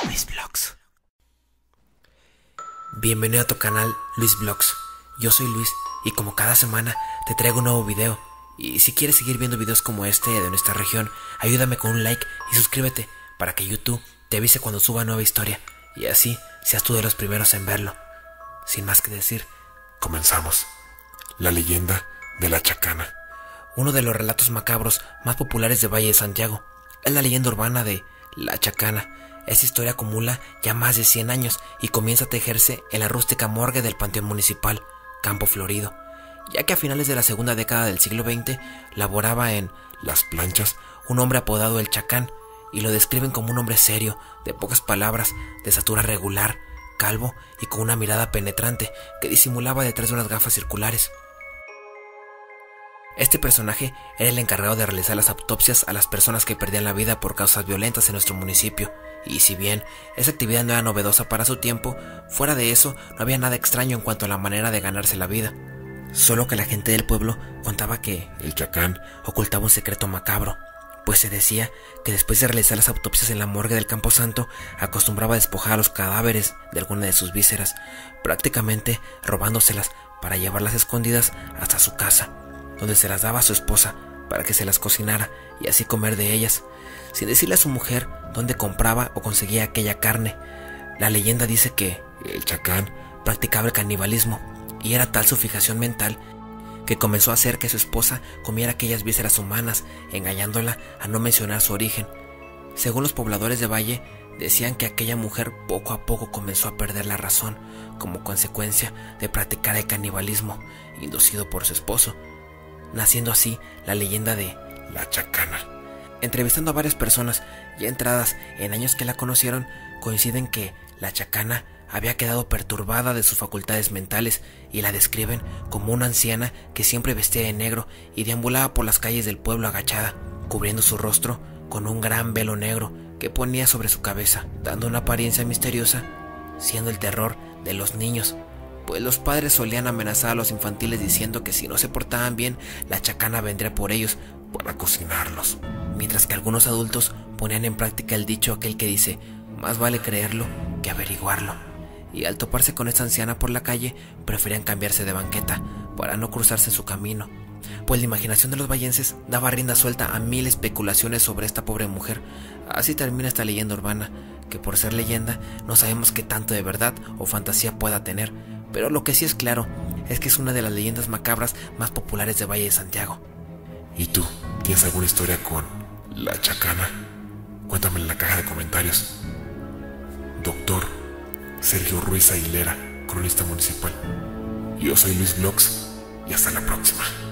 Luis Vlogs. Bienvenido a tu canal Luis Vlogs. Yo soy Luis y como cada semana te traigo un nuevo video. Y si quieres seguir viendo videos como este de nuestra región, ayúdame con un like y suscríbete para que YouTube te avise cuando suba nueva historia y así seas tú de los primeros en verlo. Sin más que decir, comenzamos. La leyenda de la Chacana. Uno de los relatos macabros más populares de Valle de Santiago es la leyenda urbana de la Chacana. Esta historia acumula ya más de 100 años y comienza a tejerse en la rústica morgue del Panteón Municipal, Campo Florido, ya que a finales de la segunda década del siglo XX laboraba en Las Planchas un hombre apodado el Chacán, y lo describen como un hombre serio, de pocas palabras, de estatura regular, calvo y con una mirada penetrante que disimulaba detrás de unas gafas circulares. Este personaje era el encargado de realizar las autopsias a las personas que perdían la vida por causas violentas en nuestro municipio, y si bien esa actividad no era novedosa para su tiempo, fuera de eso no había nada extraño en cuanto a la manera de ganarse la vida. Solo que la gente del pueblo contaba que el Chacán ocultaba un secreto macabro, pues se decía que después de realizar las autopsias en la morgue del Camposanto, acostumbraba a despojar a los cadáveres de alguna de sus vísceras, prácticamente robándoselas para llevarlas escondidas hasta su casa, donde se las daba a su esposa para que se las cocinara y así comer de ellas, sin decirle a su mujer dónde compraba o conseguía aquella carne. La leyenda dice que el Chacán practicaba el canibalismo y era tal su fijación mental que comenzó a hacer que su esposa comiera aquellas vísceras humanas, engañándola a no mencionar su origen. Según los pobladores de Valle, decían que aquella mujer poco a poco comenzó a perder la razón como consecuencia de practicar el canibalismo inducido por su esposo, naciendo así la leyenda de la Chacana. Entrevistando a varias personas ya entradas en años que la conocieron, coinciden que la Chacana había quedado perturbada de sus facultades mentales y la describen como una anciana que siempre vestía de negro y deambulaba por las calles del pueblo agachada, cubriendo su rostro con un gran velo negro que ponía sobre su cabeza, dando una apariencia misteriosa, siendo el terror de los niños, pues los padres solían amenazar a los infantiles diciendo que si no se portaban bien, la Chacana vendría por ellos para cocinarlos, mientras que algunos adultos ponían en práctica el dicho aquel que dice: más vale creerlo que averiguarlo. Y al toparse con esta anciana por la calle, preferían cambiarse de banqueta para no cruzarse en su camino, pues la imaginación de los vallenses daba rienda suelta a mil especulaciones sobre esta pobre mujer. Así termina esta leyenda urbana, que por ser leyenda no sabemos qué tanto de verdad o fantasía pueda tener, pero lo que sí es claro es que es una de las leyendas macabras más populares de Valle de Santiago. ¿Y tú? ¿Tienes alguna historia con la Chacana? Cuéntame en la caja de comentarios. Doctor Sergio Ruiz Aguilera, cronista municipal. Yo soy Luis Vlogs y hasta la próxima.